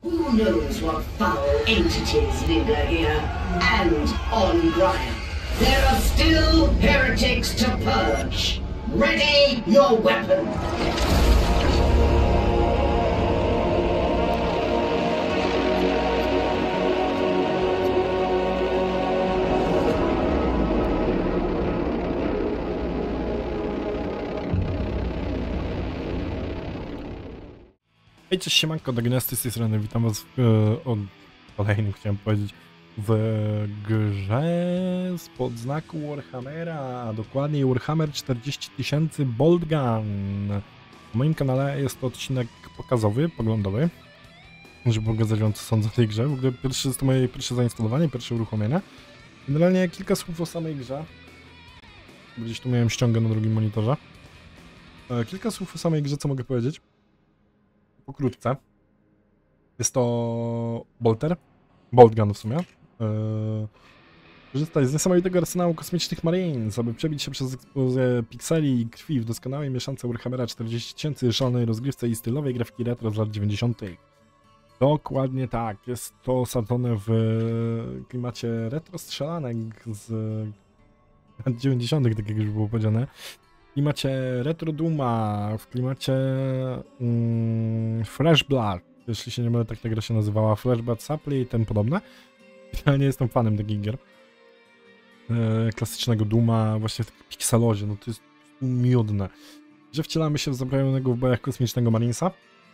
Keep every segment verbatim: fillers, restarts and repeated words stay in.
Who knows what foul entities linger here and on Graia? There are still heretics to purge. Ready your weapon. Hej, cześć, siemanko, Dagnesty z tej strony, witam was w e, o, kolejnym, chciałem powiedzieć, w grze spod znaku Warhammera, a dokładniej Warhammer czterdzieści tysięcy Boltgun. W moim kanale jest to odcinek pokazowy, poglądowy, żeby pokazać wam, co sądzę o tej grze. W ogóle pierwsze, jest to moje pierwsze zainstalowanie, pierwsze uruchomienie. Generalnie kilka słów o samej grze. Gdzieś tu miałem ściągę na drugim monitorze. E, kilka słów o samej grze, co mogę powiedzieć. Pokrótce. Jest to Bolter, Boltgun w sumie. Yy, korzystać z niesamowitego arsenału kosmicznych Marines, aby przebić się przez eksplozję pikseli i krwi w doskonałej mieszance Warhammera czterdzieści tysięcy, szalonej rozgrywce i stylowej grafiki retro z lat dziewięćdziesiątych. Dokładnie tak, jest to osadzone w klimacie retro strzelanek z lat dziewięćdziesiątych, tak jak już było powiedziane. W klimacie Retro Duma, w klimacie mm, Fresh Blood, jeśli się nie mylę, tak ta gra się nazywała, Fresh Blood Supply i tym podobne. Ja nie jestem fanem takich gier. E, klasycznego Duma, właśnie w takim pikselozie, no to jest miodne. Że wcielamy się w zabrawionego w bojach kosmicznego Marinesa.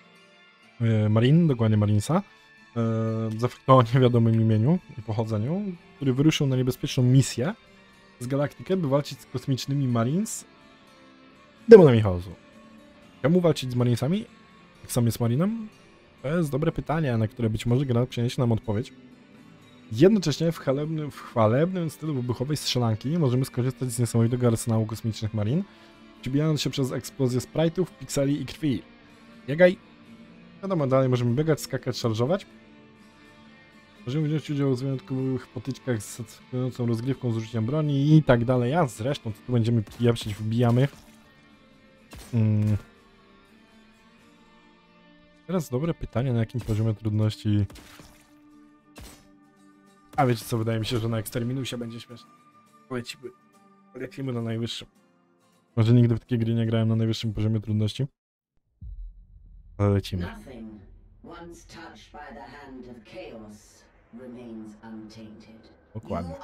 E, Marine, dokładnie Marinesa. E, o niewiadomym imieniu i pochodzeniu, który wyruszył na niebezpieczną misję z galaktykę, by walczyć z kosmicznymi Marines demonami chaosu. Czemu walczyć z Marinesami? Jak sam jest Marinem? To jest dobre pytanie, na które być może gra przyniesie nam odpowiedź. Jednocześnie w chwalebnym, w chwalebnym stylu wybuchowej strzelanki możemy skorzystać z niesamowitego arsenału kosmicznych Marin, przebijając się przez eksplozję sprite'ów, pikseli i krwi. Biegaj! Wiadomo, dalej możemy biegać, skakać, szarżować. Możemy wziąć udział w wyjątkowych potyczkach z satysfakcjonującą rozgrywką z użyciem broni i tak dalej. A zresztą tu będziemy pieprzyć, wbijamy. Hmm. Teraz dobre pytanie, na jakim poziomie trudności... A wiecie co, wydaje mi się, że na Exterminusie będzie śmieszne. Lecimy. Lecimy na najwyższym. Może nigdy w takiej gry nie grałem na najwyższym poziomie trudności. Ale lecimy. Dokładnie.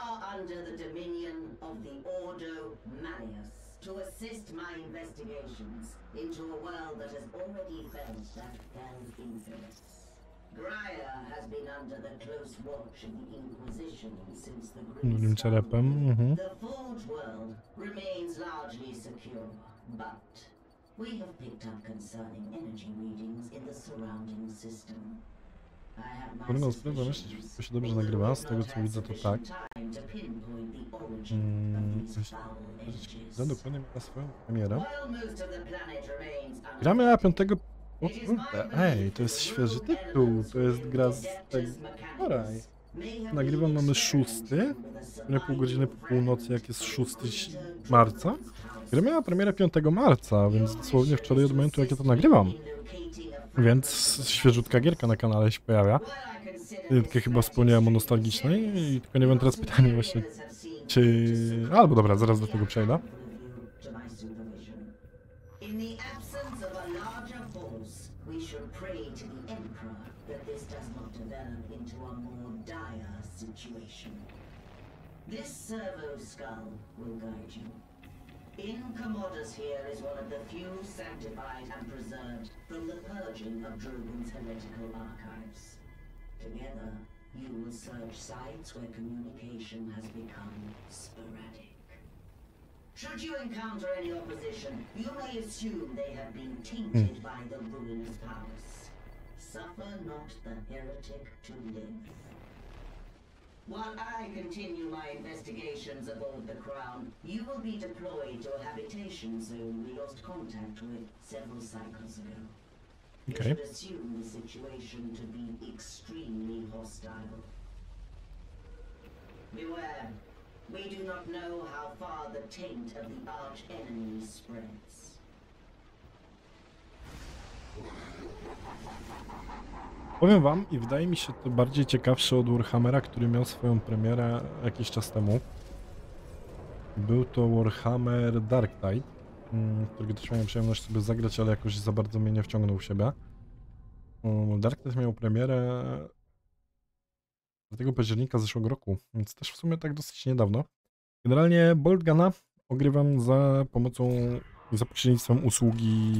To assist my investigations into a world that has already felt that fell influence. Graia has been under the close watch of the Inquisition since the Great Storm. The Forge world remains largely secure, but we have picked up concerning energy readings in the surrounding system. Trudno sprawę myśleć, wszystko się dobrze nagrywa, z tego co widzę to tak. Hmm, za dokładnie ma swoją premierę. Gra miała piątego... O kurde, ej, to jest świeży tytuł, to jest gra z tego... Wczoraj. Nagrywam, mamy szósty, na pół godziny po północy, jak jest szóstego marca. Gra miała premierę piątego marca, więc dosłownie wczoraj od momentu, jak ja to nagrywam. Więc świeżutka gierka na kanale się pojawia. Takie chyba wspomniałem o nostalgicznej i tylko nie wiem teraz pytanie właśnie, czy... Albo dobra, zaraz do tego przejdę. In Commodus here is one of the few sanctified and preserved from the purging of Drogon's heretical archives. Together, you will search sites where communication has become sporadic. Should you encounter any opposition, you may assume they have been tainted by the ruinous powers. Suffer not the heretic to live. While I continue my investigations aboard the Crown, you will be deployed to a habitation zone we lost contact with several cycles ago. Okay. You should assume the situation to be extremely hostile. Beware, we do not know how far the taint of the arch enemy spreads. Powiem wam i wydaje mi się to bardziej ciekawsze od Warhammera, który miał swoją premierę jakiś czas temu. Był to Warhammer Darktide, którego też miałem przyjemność sobie zagrać, ale jakoś za bardzo mnie nie wciągnął w siebie. Darktide miał premierę czwartego października zeszłego roku, więc też w sumie tak dosyć niedawno. Generalnie Boltguna ogrywam za pomocą, za pośrednictwem usługi...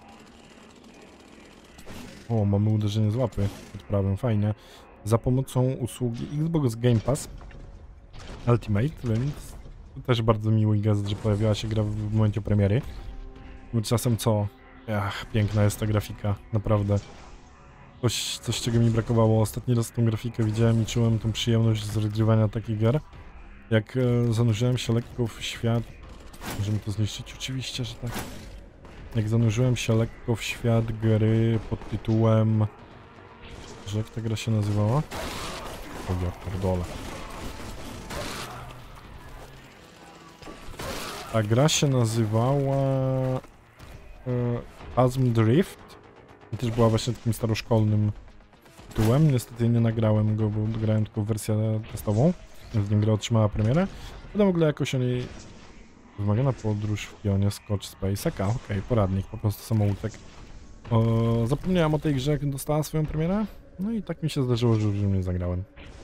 O, mamy uderzenie z łapy pod prawem, fajnie. Za pomocą usługi Xbox Game Pass Ultimate, więc to też bardzo miły gest, że pojawiła się gra w momencie premiery. Czasem co? Ach, piękna jest ta grafika, naprawdę. Coś, coś czego mi brakowało. Ostatni raz tą grafikę widziałem i czułem tą przyjemność z rozgrywania takich gier. Jak e, zanurzyłem się lekko w świat... Możemy to zniszczyć? Oczywiście, że tak. Jak zanurzyłem się lekko w świat gry pod tytułem... Że jak ta gra się nazywała? O ja pierdolę. Ta gra się nazywała... E, Phasm Drift. I też była właśnie takim staroszkolnym tytułem. Niestety nie nagrałem go, bo grałem tylko wersję testową. Więc nie gra otrzymała premierę. Będę w ogóle jakoś o niej... Wymagana podróż w pionie Scotch Space. Okej, okay, poradnik, po prostu samouczek. O, zapomniałem o tej grze, jak dostała swoją premierę. No i tak mi się zdarzyło, że już nie zagrałem.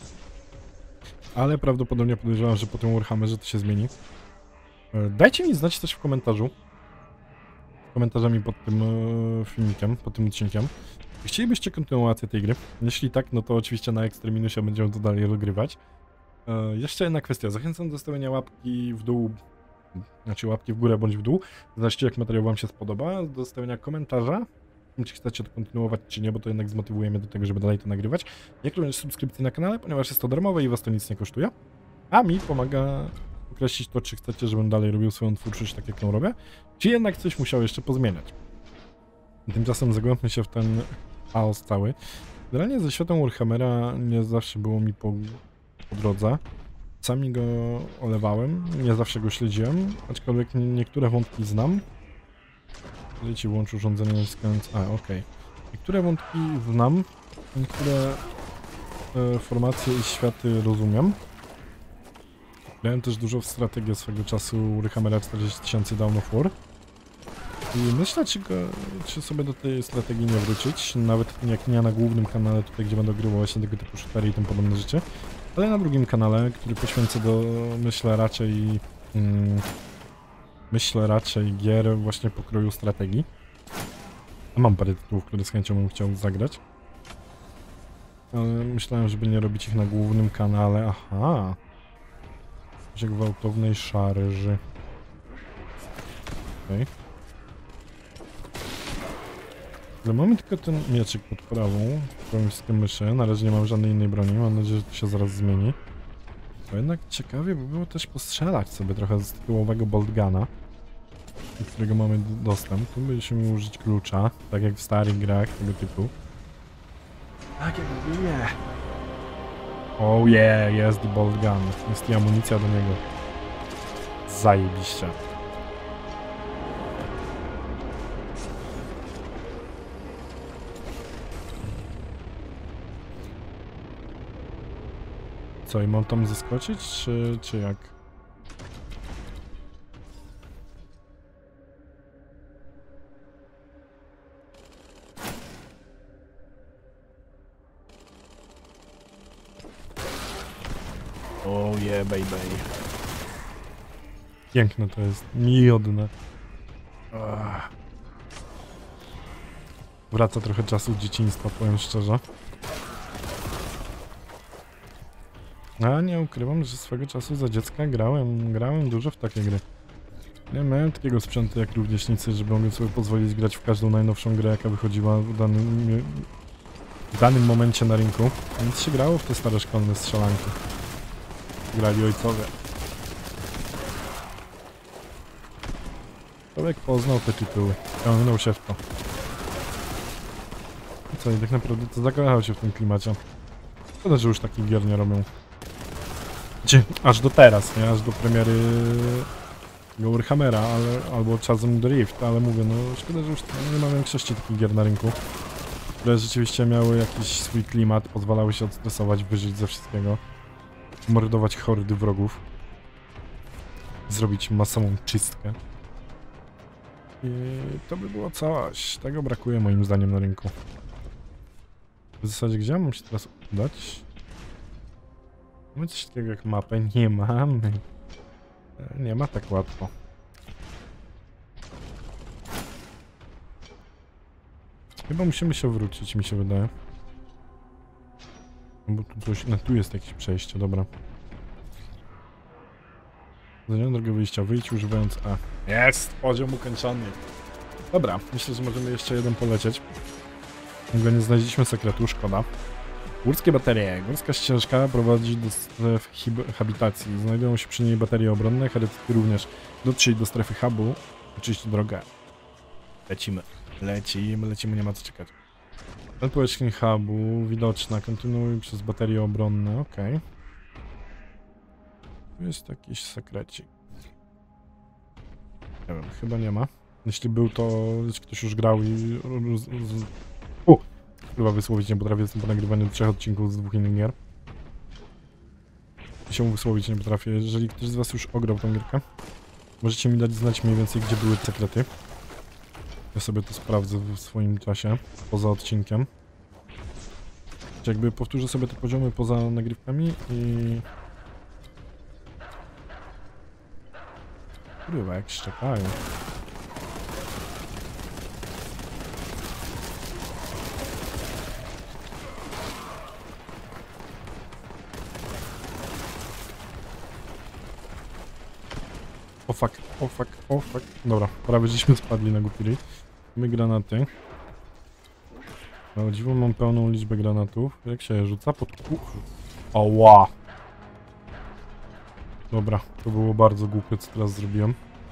Ale prawdopodobnie podejrzewam, że po tym Warhammerze to się zmieni. Dajcie mi znać też w komentarzu. Komentarzami pod tym e, filmikiem, pod tym odcinkiem. Chcielibyście kontynuację tej gry? Jeśli tak, no to oczywiście na Extreminusie będziemy to dalej rozgrywać. E, jeszcze jedna kwestia. Zachęcam do stawiania łapki w dół, znaczy łapki w górę bądź w dół. Znaczcie, jak materiał wam się spodoba. Do stawiania komentarza, czy chcecie to kontynuować, czy nie, bo to jednak zmotywuje mnie do tego, żeby dalej to nagrywać. Jak również subskrypcji na kanale, ponieważ jest to darmowe i was to nic nie kosztuje. A mi pomaga określić to, czy chcecie, żebym dalej robił swoją twórczość tak, jak ją robię, czy jednak coś musiał jeszcze pozmieniać. Tymczasem zagłębmy się w ten chaos cały. Generalnie ze światem Warhammera nie zawsze było mi po, po drodze. Czasami go olewałem, nie zawsze go śledziłem, aczkolwiek niektóre wątki znam. Ci włącz urządzenie skręc... A, okej. Okay. Niektóre wątki znam, niektóre e, formacje i światy rozumiem. Grałem też dużo w strategię swego czasu Warhammera czterdzieści tysięcy Dawn of War. I myślę, czy, go, czy sobie do tej strategii nie wrócić, nawet jak nie na głównym kanale, tutaj gdzie będę grywał właśnie tego typu shootery i tym podobne rzeczy, ale na drugim kanale, który poświęcę do, myślę raczej, mm, myślę raczej gier właśnie pokroju strategii. A mam parę tytułów, które z chęcią bym chciał zagrać. Ale myślałem, żeby nie robić ich na głównym kanale. Aha. Coś gwałtownej szarży. Okej. Okay. Ale mamy tylko ten mieczyk pod prawą, powiem z tym myszy. Na razie nie mam żadnej innej broni, mam nadzieję, że to się zaraz zmieni. To jednak ciekawie by było też postrzelać sobie trochę z tytułowego Boltguna, do którego mamy dostęp. Tu byśmy użyć klucza, tak jak w starych grach tego typu. Tak jak w nie. Oh yeah, jest i Boltgun. Jest i amunicja do niego. Zajebiście. Co, i mam tam zeskoczyć, czy, czy jak? Oh yeah, baby. Piękne to jest, miodne. Ach. Wraca trochę czasu dzieciństwa, powiem szczerze. A nie ukrywam, że swego czasu za dziecka grałem, grałem dużo w takie gry. Nie miałem takiego sprzętu jak rówieśnicy, żeby mogli sobie pozwolić grać w każdą najnowszą grę, jaka wychodziła w danym, w danym momencie na rynku. Więc się grało w te stare szkolne strzelanki. Grali ojcowie. Człowiek poznał te tytuły, ciągnął się w to. I co, i tak naprawdę to zakochał się w tym klimacie. Szkoda, że już takich gier nie robią. Aż do teraz, nie? Aż do premiery tego Warhammera, ale, albo czasem Drift, ale mówię, no szkoda, że już nie ma większości takich gier na rynku, które rzeczywiście miały jakiś swój klimat, pozwalały się odstresować, wyżyć ze wszystkiego, mordować hordy wrogów, zrobić masową czystkę. I to by było coś. Tego brakuje moim zdaniem na rynku. W zasadzie gdzie mam się teraz udać? Mamy coś takiego jak mapę? Nie mamy. Nie ma tak łatwo. Chyba musimy się wrócić, mi się wydaje. No bo tu coś... No tu jest jakieś przejście, dobra. Zadanie drogę wyjścia. Wyjdź używając A. Jest! Poziom ukończony. Dobra, myślę, że możemy jeszcze jeden polecieć. Go nie znaleźliśmy sekretu, szkoda. Górskie baterie. Górska ścieżka prowadzi do stref habitacji. Znajdują się przy niej baterie obronne, heretyki również. Dotrzyj do strefy hubu. Oczyść drogę. Lecimy. Lecimy, lecimy, nie ma co czekać. Ten powierzchni hubu widoczna. Kontynuuj przez baterie obronne, okej. Okay. Tu jest jakiś sekrecik. Nie wiem, chyba nie ma. Jeśli był, to ktoś już grał i... U! Chyba wysłowić nie potrafię, jestem po nagrywaniu trzech odcinków z dwóch innych gier. I się wysłowić nie potrafię. Jeżeli ktoś z was już ograł tą gierkę, możecie mi dać znać mniej więcej, gdzie były sekrety. Ja sobie to sprawdzę w swoim czasie, poza odcinkiem. Jakby powtórzę sobie te poziomy poza nagrywkami i... Kurwa, jak szczekają. O fuck, o fuck, o fuck. Dobra, prawie żeśmy spadli na głupi. Mamy granaty. O dziwo, mam pełną liczbę granatów. Jak się je rzuca? Pod ku... Oła! Dobra, to było bardzo głupie, co teraz zrobiłem.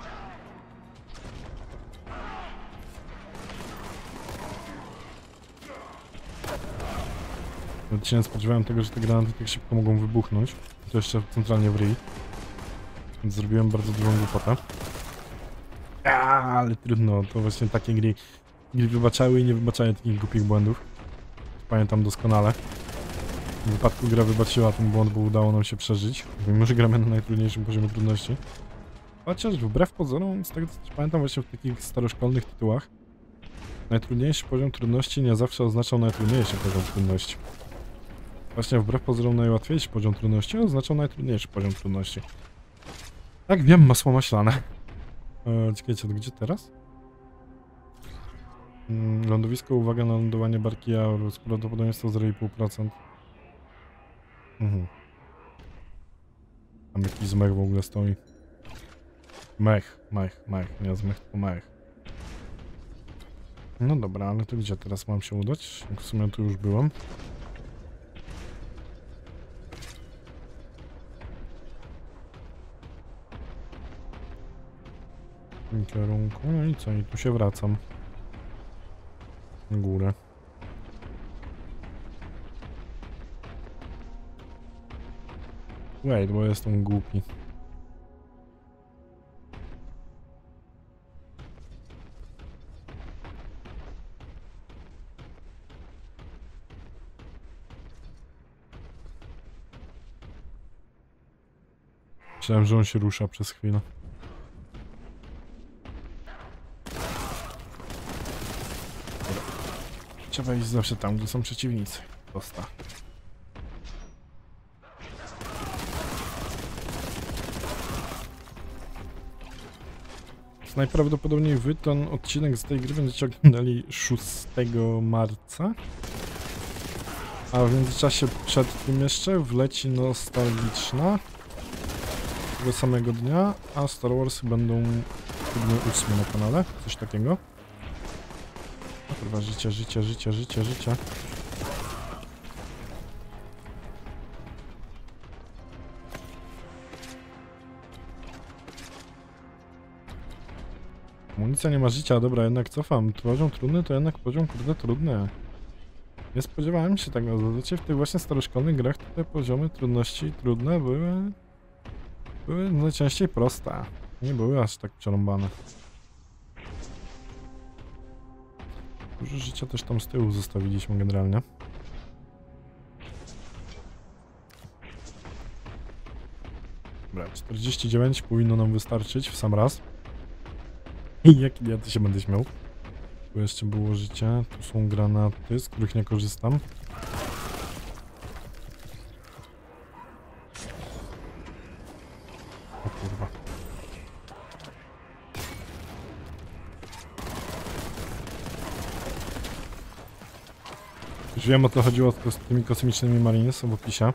Nawet się nie spodziewałem tego, że te granaty tak szybko mogą wybuchnąć. To jeszcze centralnie w ryj. Więc zrobiłem bardzo dużą głupotę. Aaaa, ale trudno, to właśnie takie gry, gry wybaczały i nie wybaczają takich głupich błędów. Pamiętam doskonale. W wypadku gra wybaczyła ten błąd, bo udało nam się przeżyć. Mimo że gramy na najtrudniejszym poziomie trudności. Chociaż wbrew pozorom, z tego co pamiętam właśnie w takich staroszkolnych tytułach, najtrudniejszy poziom trudności nie zawsze oznaczał najtrudniejszy poziom trudności. Właśnie wbrew pozorom najłatwiejszy poziom trudności oznaczał najtrudniejszy poziom trudności. Tak, wiem, masło maślane. E, czekajcie, to gdzie teraz? Mm, lądowisko, uwaga na lądowanie barki Aurus. Prawdopodobieństwo zero i pół procent. Mhm. Tam jakiś zmech w ogóle stoi. Mech, mech, mech, nie zmech, tylko mech. No dobra, ale to gdzie teraz mam się udać? W sumie tu już byłem. W tym kierunku, no i co? I tu się wracam. Na górę. Wait, bo jestem głupi. Myślałem, że on się rusza przez chwilę. Trzeba iść zawsze tam, gdzie są przeciwnicy. Prosta. Najprawdopodobniej wy ten odcinek z tej gry będziecie oglądali szóstego marca. A w międzyczasie przed tym jeszcze wleci nostalgiczna tego samego dnia, a Star Warsy będą siódmy, ósmy na kanale, coś takiego. No kurwa, życie, życie, życie, życie, życie. Amunicja nie ma życia, dobra, jednak cofam. Poziom trudny to jednak poziom kurde trudny. Nie spodziewałem się tego, zazwyczaj w tych właśnie staroszkolnych grach te poziomy trudności trudne były... były najczęściej proste. Nie były aż tak przerąbane. Dużo życia też tam z tyłu zostawiliśmy generalnie. Dobra, czterdzieści dziewięć powinno nam wystarczyć w sam raz. I jaki ja to się będę śmiał. Tu jeszcze było życie, tu są granaty, z których nie korzystam. O kurwa. Już wiem, o co chodziło z kos tymi kosmicznymi Marines w opisie.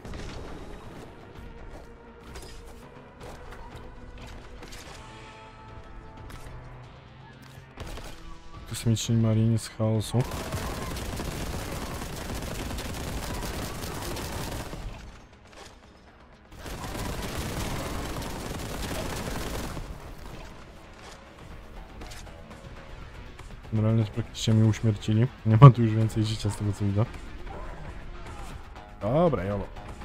Kosmiczni Marines chaosu. Generalnie praktycznie mnie uśmiercili. Nie ma tu już więcej życia z tego co widzę. Dobra, jolo.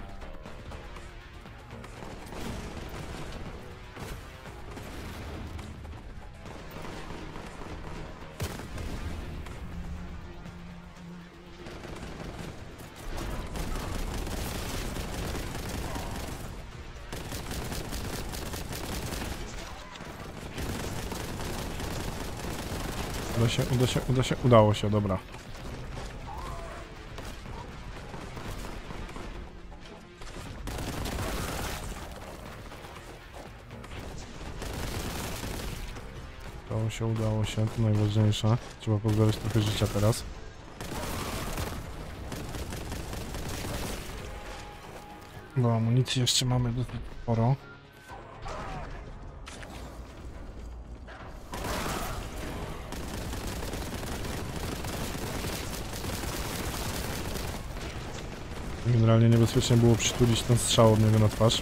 Uda się, uda się, uda się, udało się, dobra. Udało się, udało się, to najważniejsze. Trzeba pozbierać trochę życia teraz. Bo amunicji jeszcze mamy dosyć sporo. Generalnie niebezpiecznie było przytulić ten strzał od niego na twarz.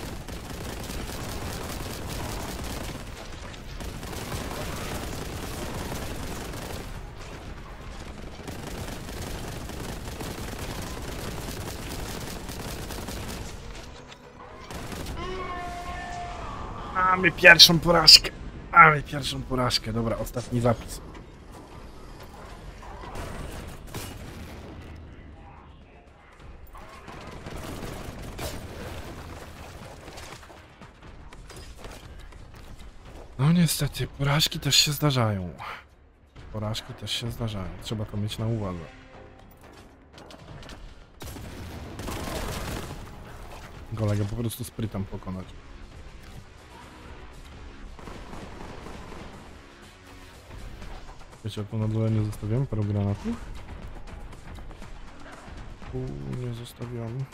Mamy pierwszą porażkę. Mamy pierwszą porażkę. Dobra, ostatni zapis. No niestety, porażki też się zdarzają. Porażki też się zdarzają. Trzeba to mieć na uwadze. Kolegę po prostu sprytem pokonać. Wiecie, tu na dole nie zostawiam paru granatów. Tu nie zostawiam.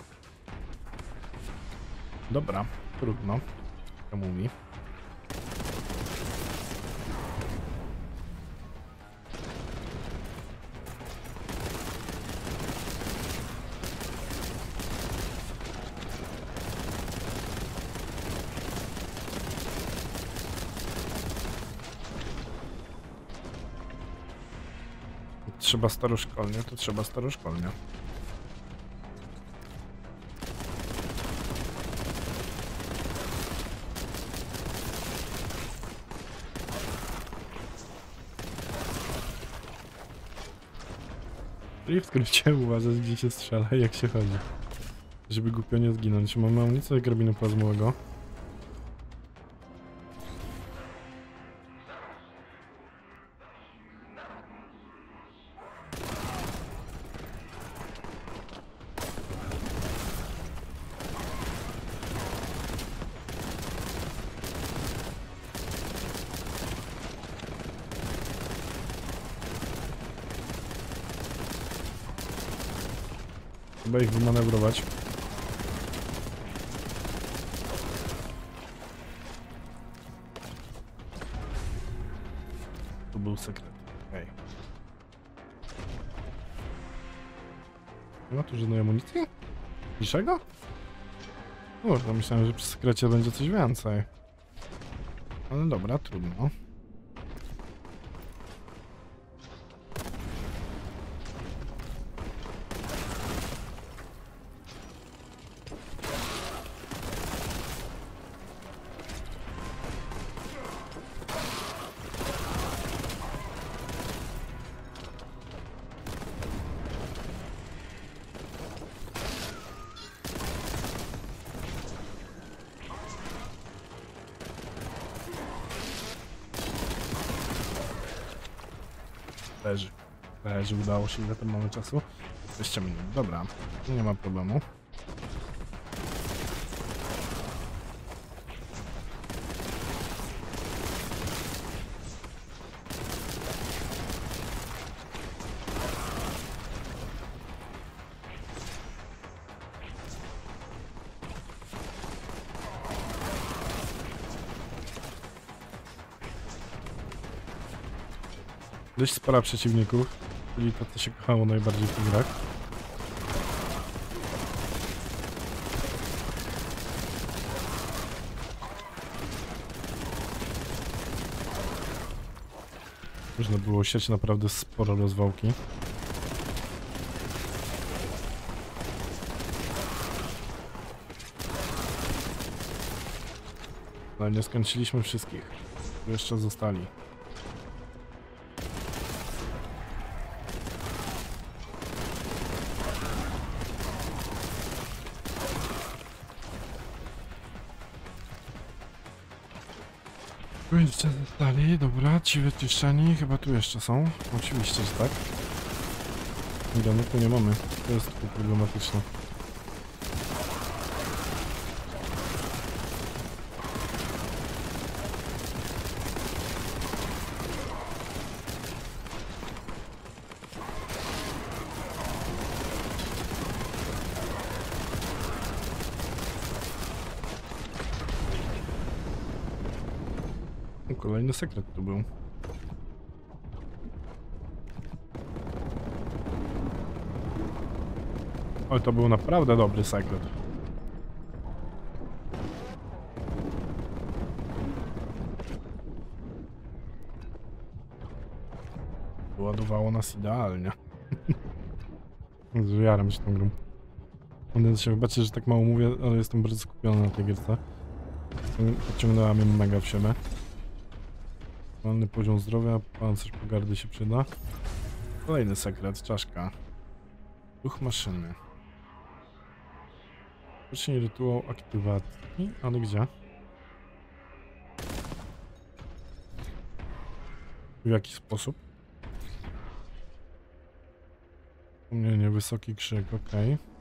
Dobra, trudno. To mówi. Trzeba staroszkolnie, to trzeba staroszkolnie. Czyli w skrócie uważać, gdzie się strzela i jak się chodzi. Żeby głupio nie zginąć. Mamy amunicję do karabinu plazmowego. Trzeba ich wymanewrować. Tu był sekret. Okej. Nie ma tu żadnej amunicji? Niczego? Kurde, myślałem, że przy sekrecie będzie coś więcej. Ale dobra, trudno. Leży. Leży, udało się. Ile tam mamy czasu? dwadzieścia minut. Dobra, nie ma problemu. Dość spora przeciwników, czyli to, co się kochało najbardziej w tych grach. Można było siać naprawdę sporo rozwałki. Ale nie skończyliśmy wszystkich. Tu jeszcze zostali. Tu jeszcze zostali, dobra, ci wyczyszczeni, chyba tu jeszcze są. Oczywiście, że tak. Dobra, no tu nie mamy, to jest tylko problematyczne. Kolejny sekret tu był. Oj, to był naprawdę dobry sekret. Ładowało nas idealnie. Zjaram się tą grą. Będę się wybaczyć, że tak mało mówię, ale jestem bardzo skupiony na tej gierce. Podciągnęła mnie mega w siebie. Normalny poziom zdrowia, pancerz pogardy się przyda. Kolejny sekret, czaszka. Duch maszyny. Zacznij rytuał aktywacji, ale gdzie? W jaki sposób? Nie, nie, wysoki krzyk, ok.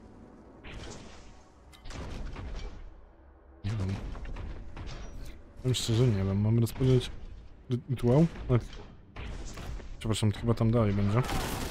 Nie wiem. Powiem szczerze, nie wiem, mamy rozpocząć rytuał? Ale... Przepraszam, to chyba tam dalej będzie.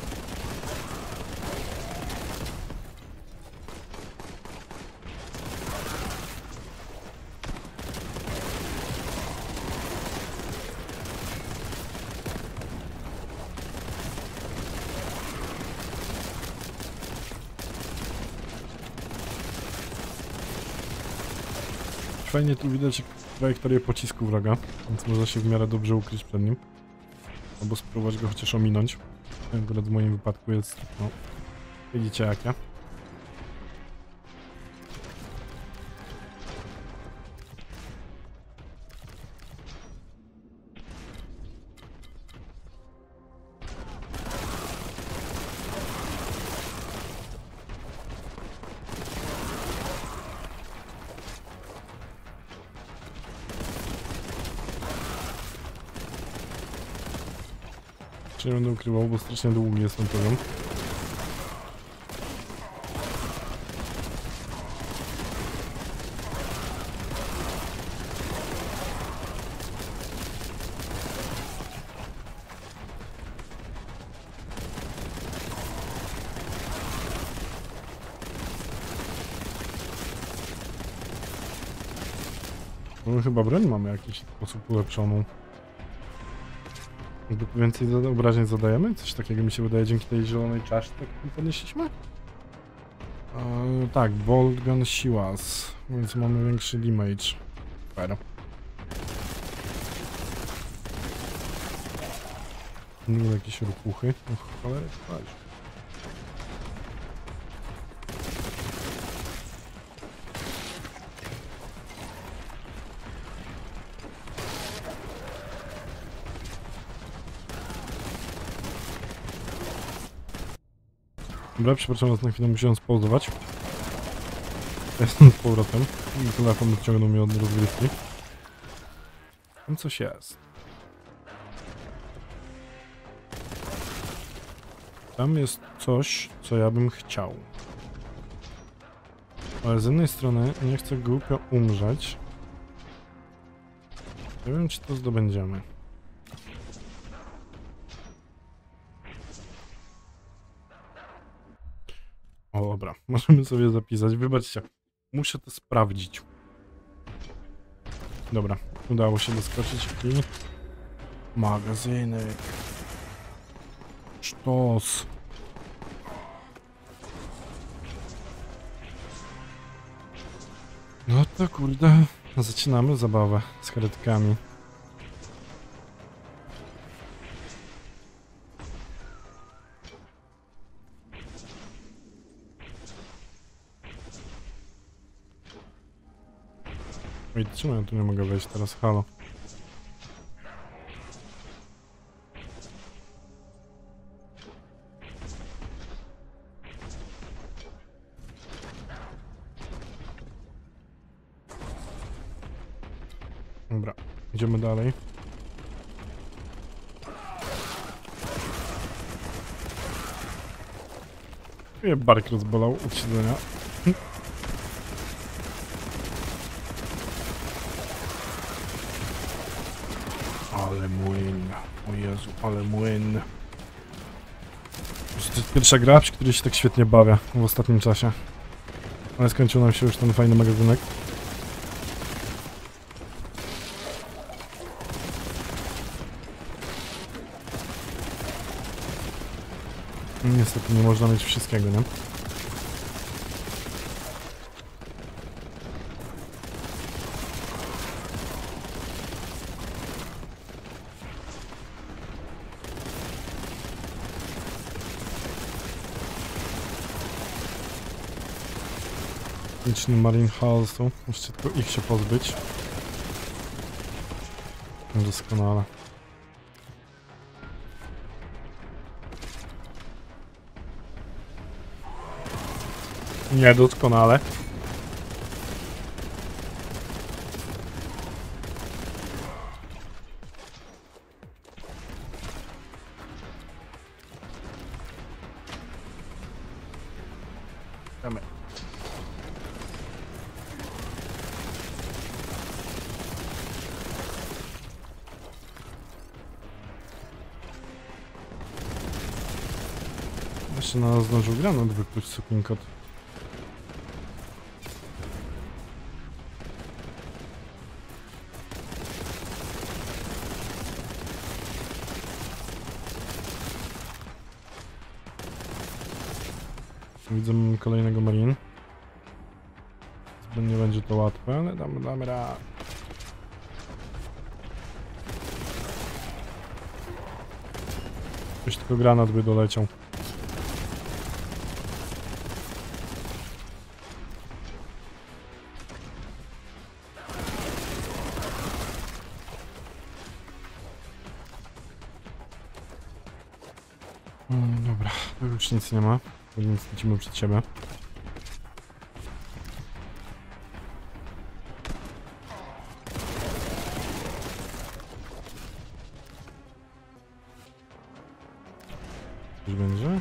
Fajnie tu widać trajektorię pocisku wroga, więc można się w miarę dobrze ukryć przed nim. Albo spróbować go chociaż ominąć. Akurat w moim wypadku jest, no, widzicie jak ja. Nie będę ukrywał, bo strasznie długi jest ten poziom. No, chyba broń mamy w jakiś sposób ulepszoną. Jakby więcej obrażeń zadajemy? Coś takiego mi się wydaje dzięki tej zielonej czaszce, którą podnieśliśmy? Eee, tak, Bolt Gun Siłas, więc mamy większy damage. Fair. Nie jakieś rupuchy. Och, cholery, patrz. Dobra, przepraszam was, na chwilę musiałem spauzować. Jestem z powrotem. Telefon odciągnął mnie od rozgrywki. Tam coś jest. tam jest coś, co ja bym chciał. Ale z jednej strony nie chcę głupio umrzeć. Nie wiem, czy to zdobędziemy. O, dobra, możemy sobie zapisać. Wybaczcie, muszę to sprawdzić. Dobra, udało się doskoczyć i... Magazynek. Sztos. No to kurde, zaczynamy zabawę z karetkami. Oj, czemu ja tu nie mogę wejść teraz? Halo. Dobra, idziemy dalej. Mnie bark rozbolał od siedzenia. Ale młyn. O Jezu, ale młyn. To jest pierwsza gra, przy której się tak świetnie bawię w ostatnim czasie. Ale skończył nam się już ten fajny magazynek. Niestety nie można mieć wszystkiego, nie? Liczny Marine Halsu. Muszę tylko ich się pozbyć. Doskonale. Nie, doskonale. Damy. Jeszcze na nas zdążył granat wypluć sukinkot. Widzę kolejnego marine. Zbyt nie będzie to łatwe, ale damy, damy radę. Już tylko granat by doleciał. Mm, dobra, tu już nic nie ma. Więc lecimy przed siebie. Coś będzie?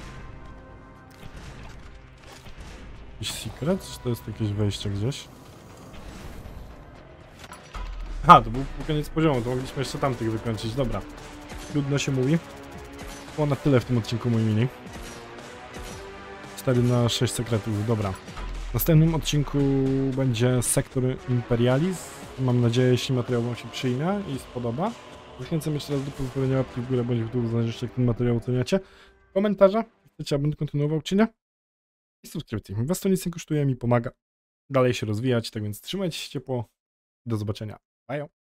Jakiś secret? Czy to jest jakieś wejście gdzieś? Aha, to był koniec poziomu, to mogliśmy jeszcze tamtych wykończyć. Dobra. Trudno się mówi. Było na tyle w tym odcinku, moi mini. cztery na sześć sekretów, dobra. W następnym odcinku będzie sektor Imperialis. Mam nadzieję, jeśli materiał wam się przyjmie i spodoba. Zachęcam jeszcze raz do pozostawienia łapki w górę bądź w dół, zależy jak ten materiał oceniacie. Komentarza, chcecie, ja będę kontynuował czy nie. I subskrypcji. Was to nic nie kosztuje, mi pomaga dalej się rozwijać, tak więc trzymajcie się ciepło. Do zobaczenia. Bye.